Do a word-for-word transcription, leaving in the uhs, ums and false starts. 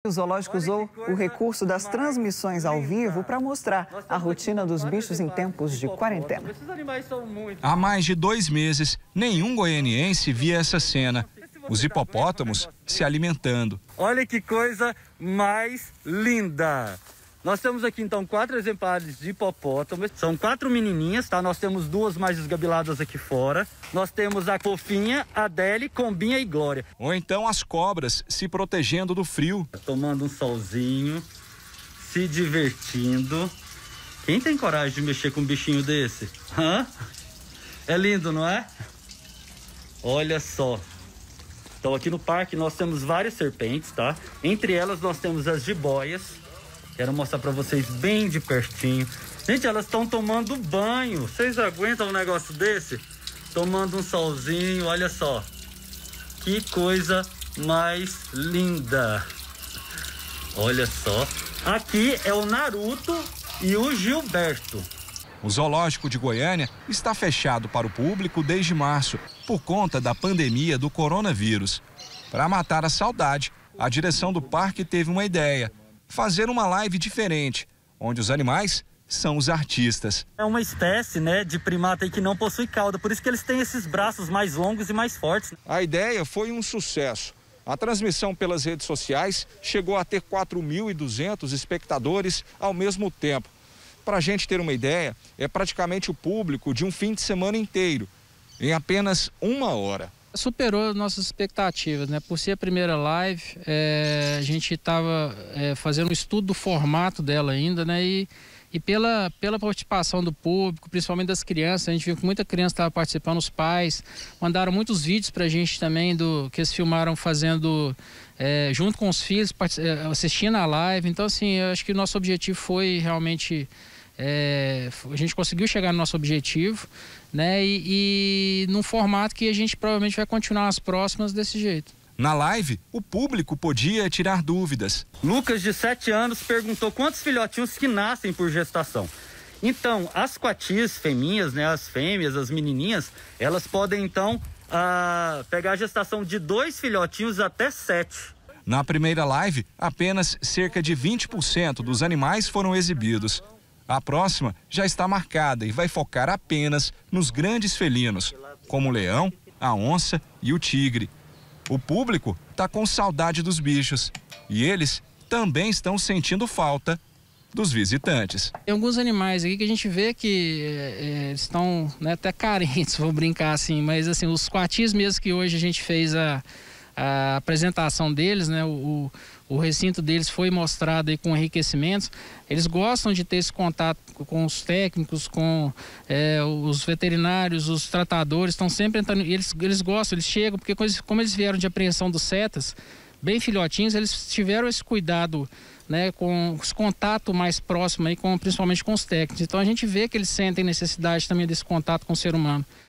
O zoológico usou o recurso das transmissões ao vivo para mostrar a rotina dos bichos em tempos de quarentena. Há mais de dois meses, nenhum goianiense via essa cena. Os hipopótamos se alimentando. Olha que coisa mais linda! Nós temos aqui, então, quatro exemplares de hipopótamo. São quatro menininhas, tá? Nós temos duas mais desgabiladas aqui fora. Nós temos a Fofinha, Adele, Combinha e Glória. Ou então as cobras se protegendo do frio. Tomando um solzinho, se divertindo. Quem tem coragem de mexer com um bichinho desse? Hã? É lindo, não é? Olha só. Então, aqui no parque nós temos várias serpentes, tá? Entre elas nós temos as jiboias. Quero mostrar pra vocês bem de pertinho. Gente, elas estão tomando banho. Vocês aguentam um negócio desse? Tomando um solzinho, olha só. Que coisa mais linda. Olha só. Aqui é o Naruto e o Gilberto. O zoológico de Goiânia está fechado para o público desde março, por conta da pandemia do coronavírus. Para matar a saudade, a direção do parque teve uma ideia: fazer uma live diferente, onde os animais são os artistas. É uma espécie, né, de primata aí que não possui cauda, por isso que eles têm esses braços mais longos e mais fortes. A ideia foi um sucesso. A transmissão pelas redes sociais chegou a ter quatro mil e duzentos espectadores ao mesmo tempo. Para a gente ter uma ideia, é praticamente o público de um fim de semana inteiro, em apenas uma hora. Superou nossas expectativas, né? Por ser a primeira live, é, a gente estava é, fazendo um estudo do formato dela ainda, né? E, e pela, pela participação do público, principalmente das crianças, a gente viu que muita criança estava participando, os pais mandaram muitos vídeos para a gente também do que eles filmaram fazendo é, junto com os filhos, assistindo a live. Então, assim, eu acho que o nosso objetivo foi realmente É, a gente conseguiu chegar no nosso objetivo, né? E, e num formato que a gente provavelmente vai continuar as próximas desse jeito. Na live, o público podia tirar dúvidas. Lucas, de sete anos, perguntou quantos filhotinhos que nascem por gestação. Então, as coatis fêmeas, né? As fêmeas, as menininhas, elas podem então ah, pegar a gestação de dois filhotinhos até sete. Na primeira live, apenas cerca de vinte por cento dos animais foram exibidos. A próxima já está marcada e vai focar apenas nos grandes felinos, como o leão, a onça e o tigre. O público está com saudade dos bichos e eles também estão sentindo falta dos visitantes. Tem alguns animais aqui que a gente vê que é, estão, né, até carentes, vou brincar assim, mas assim, os coatis mesmo que hoje a gente fez a, a apresentação deles, né, o, o recinto deles foi mostrado aí com enriquecimentos. Eles gostam de ter esse contato com os técnicos, com é, os veterinários, os tratadores, estão sempre entrando, eles, eles gostam, eles chegam, porque como eles vieram de apreensão dos setas, bem filhotinhos, eles tiveram esse cuidado, né, com esse contato mais próximo aí, com, principalmente com os técnicos. Então a gente vê que eles sentem necessidade também desse contato com o ser humano.